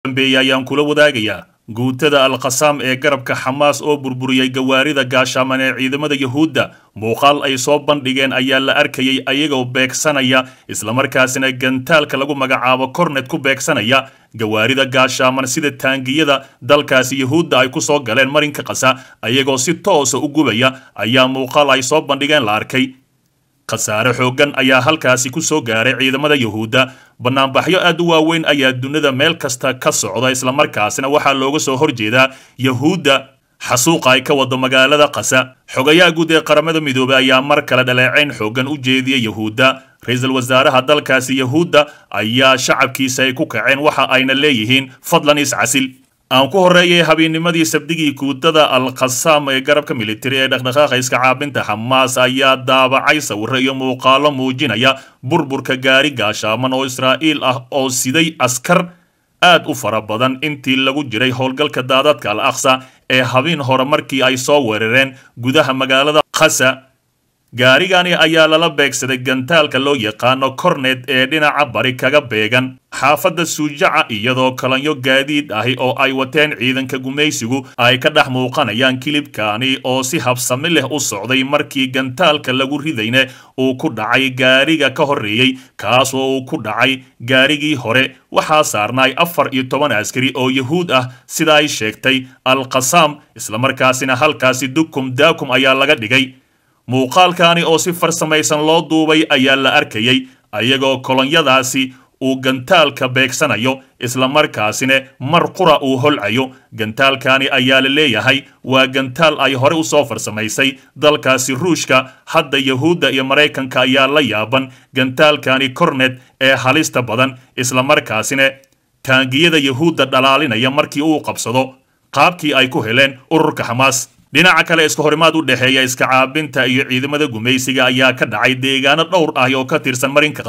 ayaan kula wadaagayaa guutada al-Qassam ee garabka Xamaas oo burburiyay gawaarida gaashaman ee ciidamada Yahuudda muuqaal ay soo bandhigeen ayaa la arkayay ayagoo beegsanaya isla markaasina gantaalka lagu magacaabo Kornet ku beegsanaya gawaarida gaashaman sida taangiyada dalkaasi Yahuudda ay ku soo galeen marinka Qasa ayagoo si toos ah u gubaya ayaa muuqaal ay soo bandhigeen la arkay khasaare xoogan ayaa halkaasi ku soo gaaray ciidamada Yahuudda banaanbaxyo aad u waaweyn ayaa dunida meel kasta ka socda isla markaasina waxa looga soo horjeedaa Yahuudda xasuuqa ay ka wado magaalada Qasa xogayaha guud ee qaramada midoobay ayaa mar kale dhaleeceyn xoogan u jeediyay Yahuudda ra'iisul wasaaraha dalkaasi Yahuudda ayaa shacabkiisa ay ku kaceen waxa ayna leeyihiin fadlan iscasil aan ku horeeyay habeennimadii sabdigii guutada al-Qassam ee garabka military ee dhaqdhaqaaqa iska caabinta Xamaas ayaa daabacay sawirro iyo muuqaalo muujinaya burburka gaari gaashaman oo Israa'iil ah oo siday askar aad u fara badan intii lagu jiray howlgalka daadadka al-Aqsa ee habeen hore markii ay soo weerareen gudaha magaalada Qasa gaarigani ayaa lala beegsaday gantaalka loo yaqaano Kornet ee dhinaca bari kaga beegan xaafadda Sujaca iyadoo kalanyo gaadiid ahi oo ay wateen ciidanka gumaysigu ay ka dhex muuqanayaan kilibkani oo si habsami leh u socday markii gantaalka lagu ridayna uu ku dhacay gaariga ka horeeyay kaas oo uu ku dhacay gaarigii hore waxaa saarnay 14 askari oo Yahuud ah sida ay sheegtay al-Qassam isla markaasina halkaasi dukum daakum ayaa laga dhigay muuqaalkani oo si farsamaysan loo duubay ayaa la arkayay ayagoo kolonyadaasi uu gantaalka beegsanayo isla markaasina mar qura uu holcayo gantaalkani ayaa la leeyahay waa gantaal ay hore u soo farsamaysay dalkaasi Ruushka hadda Yahuudda iyo Mareykanka ayaa la yaaban gantaalkani Kornet ee halista badan isla markaasina taangiyada Yahuudda dhalaalinaya markii uu qabsado qaabkii ay ku heleen ururka Xamaas dhinaca kale iska horimaad u dhaxeeya iska caabinta iyo ciidamada gumaysiga ayaa ka dhacay deegaano dhowr ah oo ka tirsan marinka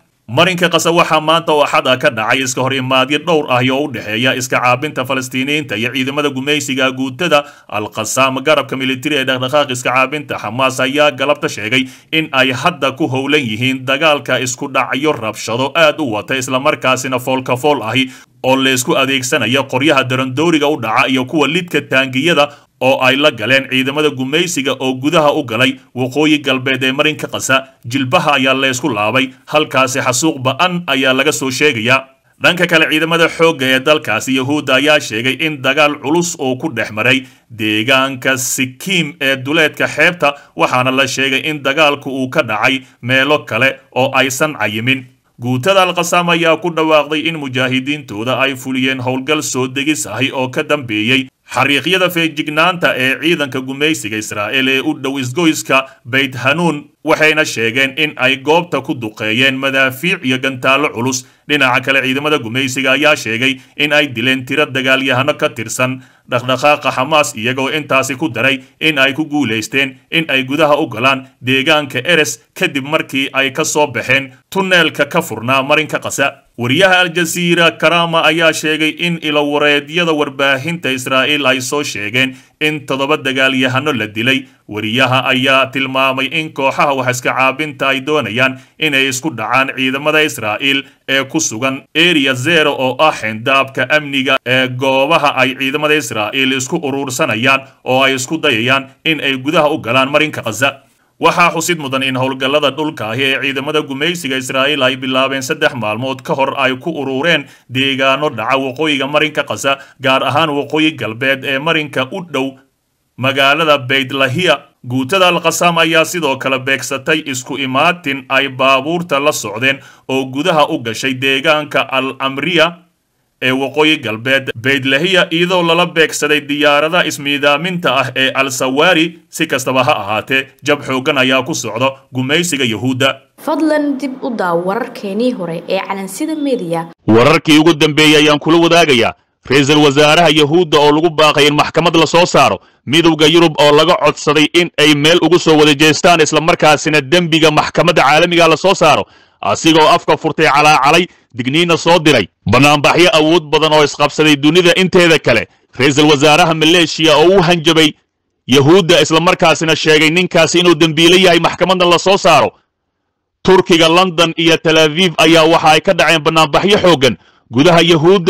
Qasa waxa maanta oo axad ka dhacay iska horimaadyo dhowr ah oo u dhaxeeya iska caabinta Falastiiniyiinta iyo ciidamada gumaysiga guutada al-Qassam garabka military ee dhaqdhaqaaqa iska caabinta Xamaas ayaa galabta sheegay in ay hadda ku howlan yihiin dagaalka isku dhacyo rabshado aad u wata isla markaasina foolka fool ahi oo la isku adeegsanayo qoryaha darandooriga u dhaca iyo kuwa lidka taangiyada oo ay la galeen ciidamada gumaysiga oo gudaha u galay waqooyi galbeed ee marinka Qasa jilbaha ayaa la isku laabay halkaasi xasuuq ba'an ayaa laga soo sheegaya dhanka kale ciidamada xoogga ee dalkaasi Yahuudda ayaa sheegay in dagaal culus oo ku dhexmaray deegaanka Sikiim ee duleedka xeebta waxaana la sheegay in dagaalku uu ka dhacay meelo kale oo aysan cayimin guutada al-Qassam ayaa ku dhawaaqday in mujaahidiintooda ay fuliyeen howlgal soo degis ahi oo ka dambeeyay xariiqyada feejignaanta ee ciidanka gumaysiga Israa'iil ee u dhow isgoyska Beit Hanuun waxayna sheegeen in ay goobta ku duqeeyeen madaafiic iyo gantaalo culus dhinaca kale ciidamada gumaysiga ayaa sheegay in ay dileen tiro dagaalyahano ka tirsan dhaqdhaqaaqa Xamaas iyagoo intaasi ku daray in ay ku guuleysteen in ay gudaha u galaan deegaanka Eres kadib markii ay ka soo baxeen tunneelka ka furnaa marinka Qasa wariyaha Al Jazeera Karama ayaa sheegay in ilawareedyada warbaahinta Israa'iil ay soo sheegeen in 7 dagaalyahano la dilay wariyaha ayaa tilmaamay in kooxaha wax iska caabinta ay doonayaan inay isku dhacaan ciidamada Israa'iil ee ku sugan Area 0 oo ah xindaabka amniga ee goobaha ay ciidamada Israa'iil isku urursanayaan oo ay isku dayayaan in ay gudaha u galaan marinka Qasa waxaa xusid mudan in howlgallada dhulka ah ee ciidamada gumaysiga Israa'iil ay bilaabeen 3 maalmood ka hor ay ku urureen deegaano dhaca waqooyiga marinka Qasa gaar ahaan waqooyi galbeed ee marinka u dhow magaalada Beit Lahia guutada al-Qassam ayaa sidoo kale beegsatay isku imaatin ay baabuurta la socdeen oo gudaha u gashay deegaanka al-Amriya ee waqooyi galbeed Beit Lahia iyadoo lala beegsaday diyaarada ismiidaaminta ah ee al-Sawari si kastaba ha ahaatee jab xoogan ayaa ku socda gumaysiga Yahuudda fadlan dib u daaw wararkeenii hore ee calansida media wararkii ugu dambeeyay ayaan kula wadaagayaa ra'iisul wasaaraha Yahuudda oo lagu baaqay in maxkamad la soo saaro midowga Yurub oo laga codsaday in ay meel ugu soo wada jeestaan isla markaasina dambiga maxkamadda caalamiga la soo saaro asigoo afka furtay calaalay digniina soo diray banaanbaxyo awood badan oo isqabsaday dunida inteeda kale ra'iisul wasaaraha Malaysia oo u hanjabay Yahuudda isla markaasina sheegay ninkaasi inuu dambiile yahay maxkamadda la soo saaro Turkiga London iyo Tel Aviv ayaa waxa ay ka dhaceen banaanbaxyo xoogan gudaha Yahuudda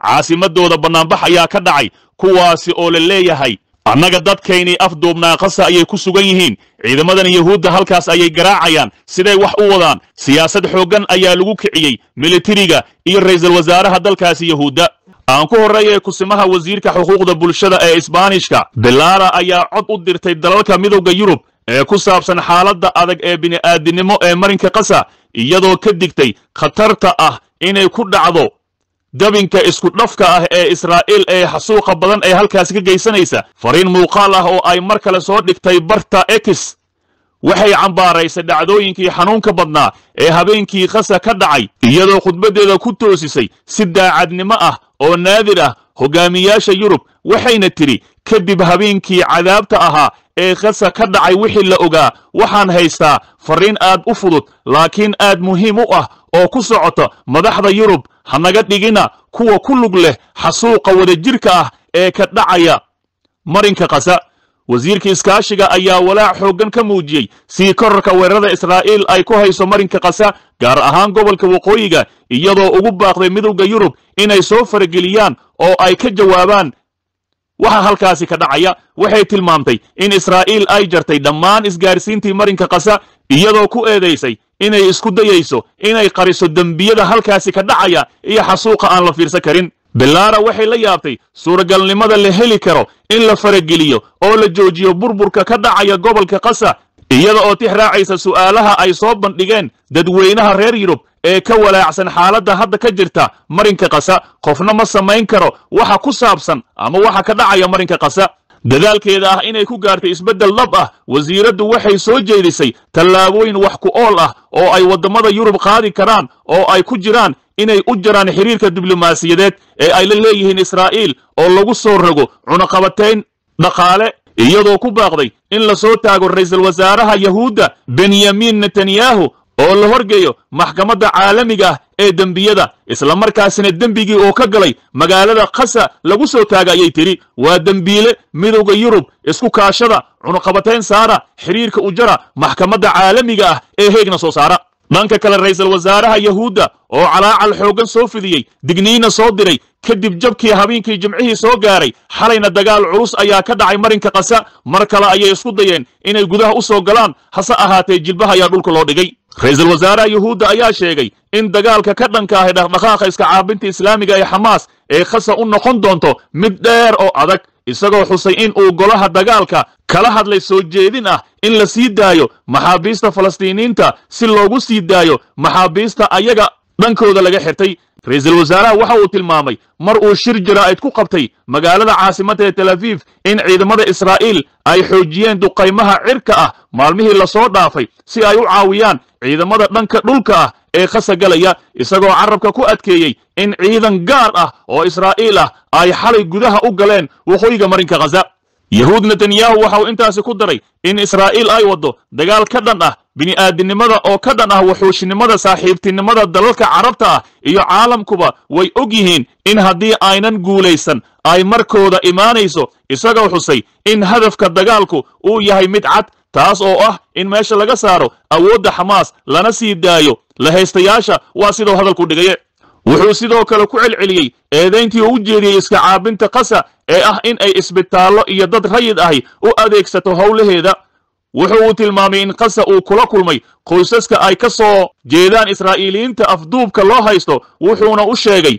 caasimadooda bannaanbax ayaa ka dhacay kuwaasi oo la leeyahay annaga dadkaynii afduubnaa qasa ayay ku sugan yihiin ciidamadan yahuudda halkaas ayay garaacayaan siday wax u wadaan siyaasad xooggan ayaa lagu kiciyey militariga iyo ra'iisul wasaaraha dalkaasi yahuudda aan ku horreeyay kusimaha wasiirka xuquuqda bulshada ee Isbaanishka Belara ayaa cod u dirtay dalalka midowga Yurub ee ku saabsan xaaladda adag ee bini'aadinimo ee marinka qasa iyadoo ka digtay khatarta ah inay ku dhacdo dabinka isku dhafka ah ee Israa'iil ee xasuuqa badan ee halkaas ka geysanaysa fariin muuqaal ah oo ay mar kale soo dhigtay barta X waxay cambaaraysay dhacdooyinkii xanuunka badnaa ee habeenkii qasa ka dhacay iyadoo khudbadeeda ku toosisay si daacadnimo ah oo naadir ah hogaamiyaasha Yurub waxayna tiri kadib habeenkii cadaabta ahaa ee qasa ka dhacay wixii la ogaa waxaan haystaa fariin aad u fudud laakiin aad muhiim u ah oo ku socota madaxda Yurub hanaga dhigina kuwa ku lug leh xasuuqa wadajirka ah ee ka dhacaya marinka qasa wasiirka iskaashiga ayaa walaac xooggan ka muujiyay si kororka weerarada Israa'iil ay ku hayso marinka qasa gaar ahaan gobolka waqooyiga iyadoo ugu baaqday midowga Yurub inay soo farageliyaan oo ay ka jawaabaan waxa halkaasi ka dhacaya waxay tilmaamtay in Israa'iil ay jartay dhammaan isgaarsiintii marinka qasa iyadoo ku eedeysay inay isku dayayso inay qariso dambiyada halkaasi ka dhacaya iyo xasuuqa aan la fiirsan karin Belara waxay la yaabtay suuragalnimada la heli karo in la farageliyo oo la joojiyo burburka ka dhacaya gobolka qasa iyada oo tixraacaysa su'aalaha ay soo bandhigeen dadweynaha reer Yurub ee ka walaacsan xaaladda hadda ka jirta marinka qasa qofna ma samayn karo waxa ku saabsan ama waxa ka dhacaya marinka qasa dadaalkeeda ah inay ku gaartay isbeddel lab ah wasiiraddu waxay soo jeedisay tallaabooyin wax ku ool ah oo ay wadamada Yurub qaadi karaan oo ay ku jiraan inay u jaraan xiriirka diblomaasiyadeed ee ay la leeyihiin Israa'iil oo lagu soo rogo cunaqabatayn dhaqaale iyadoo ku baaqday in la soo taago ra'iisul wasaaraha Yahuudda Benjamin Netanyahu oo la horgeeyo maxkamadda caalamiga ah ee dambiyada isla markaasina dambigii oo ka galay magaalada qasa lagu soo taagayay tiri waa dambiile midowga Yurub isku kaashada cunaqabatayn saara xiriirka u jara maxkamadda caalamiga ah ee heegna soo saara dhanka kale ra'iisul wasaaraha Yahuudda oo calaacal xooggan soo fidiyay digniina soo diray kadib jabkii habeenkii jimcihii soo gaaray xalayna dagaal culus ayaa ka dhacay marinka qasa mar kale ayay isku dayeen inay gudaha u soo galaan hase ahaatee jilbaha ayaa dhulka loo dhigay ra'iisul wasaaraha Yahuudda ayaa sheegay in dagaalka ka dhanka ah dhaqdhaqaaqa iska caabinta islaamiga ee Xamaas ee qasa u noqon doonto mid dheer oo adag isagoo xusay in uu golaha dagaalka kala hadlay soo jeedin ah in la sii daayo maxaabiista Falastiiniinta si loogu sii daayo maxaabiista ayaga dhankooda laga xirtay ra'iisul wasaaraha waxa uu tilmaamay mar uu shir jaraa'id ku qabtay magaalada caasimadda ee Tel Aviv in ciidamada Israa'iil ay xoojiyeen duqaymaha cirka ah maalmihii la soo dhaafay si ay u caawiyaan ciidamada dhanka dhulka ah ee qasa galaya isagoo carabka ku adkeeyay in ciidan gaar ah oo Israa'iil ah ay xalay gudaha u galeen waqooyiga marinka qasa Yahuud Netanyahu waxa uu intaasi ku daray in Israa'iil ay wado dagaal ka dhan ah bini'aadinimada oo ka dhan ah wuxuushnimada saaxiibtinimada dalalka carabta ah iyo caalamkuba way og yihiin in haddii aynan guulaysan ay markooda imaanayso isagoo xusay in hadafka dagaalku uu yahay mid cad taas oo ah in meesha laga saaro awoodda Xamaas lana sii daayo la haystayaasha waa sidoo hadalku dhigay wuxuu sidoo kale ku celceliyay eedayntii uu jeediyay iska caabinta qasa ee ah in ay isbitaallo iyo dad rayid ahi u adeegsato howlaheeda wuxuu tilmaamay in qasa uu kula kulmay qoysaska ay ka soo jeedaan Israa'iiliyiinta afduubka loo haysto wuxuuna u sheegay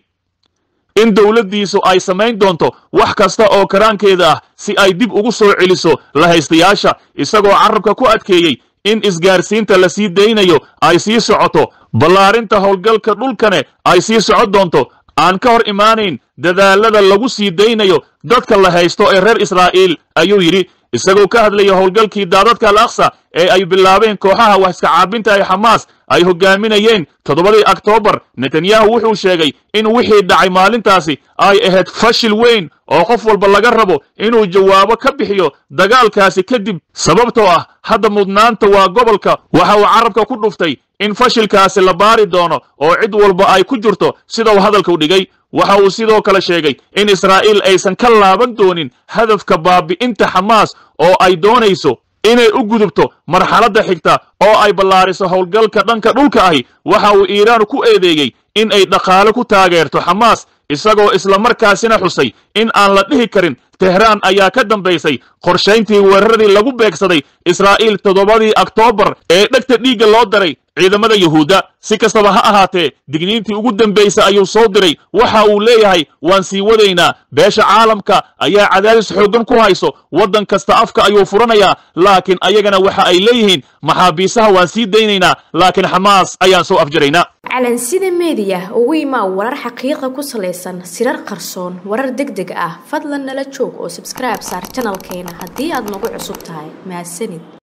in dawladdiisu ay samayn doonto wax kasta oo karaankeeda ah si ay dib ugu soo celiso la haystayaasha isagoo carabka ku adkeeyay in isgaarsiinta la sii daynayo ay sii socoto ballaarinta howlgalka dhulkane ay sii socon doonto aan ka hor imaanayn dadaalada lagu sii daynayo dadka la haysto ee reer Israa'iil ayuu yiri isagoo ka hadlaya howlgalkii daadadka al-Aqsa ee ay bilaabeen kooxaha wax iska caabinta ay Xamaas ay hogaaminayeen 7 Oktoobar Netanyahu wuxuu sheegay in wixii dhacay maalintaasi ay ahayd fashil weyn oo qof walba laga rabo inuu jawaabo ka bixiyo dagaalkaasi kadib sababtoo ah hadda mudnaanta waa gobolka waxa uu carabka ku dhuftay in fashilkaasi la baari doono oo cid walba ay ku jirto sida uu hadalka u dhigay waxa uu sidoo kale sheegay in Israa'iil aysan ka laaban doonin hadafka baabi'inta Xamaas oo ay doonayso inay u gudubto marxaladda xigta oo ay ballaariso howlgalka dhanka dhulka ahi waxa uu Iiraan ku eedeeyay in ay dhaqaale ku taageerto Xamaas isagoo isla markaasina xusay in aan la dhihi karin Tehran ayaa ka dambaysay qorshayntii weeraradii lagu beegsaday Israa'iil 7 Oktoobar ee dhagta dhiiga loo daray ciidamada Yahuuda. si kastaba ha ahaatee digniintii ugu dambaysay ayuu soo diray waxa uu leeyahay waan sii wadaynaa beesha caalamka ayaa cadaadis xooggan ku hayso wadan kasta afka ayuu furanayaa laakiin ayagana waxa ay leeyihiin maxaabiisaha waan sii daynaynaa laakiin Xamaas ayaan soo afjaraynaa. calansida media ugu imaa warar xaqiiqo ku saleysan sirar qarsoon warar degdeg ah fadlan nala joog oo subscribe saar channelkeena haddii aad nagu cusub tahay mahadsanid.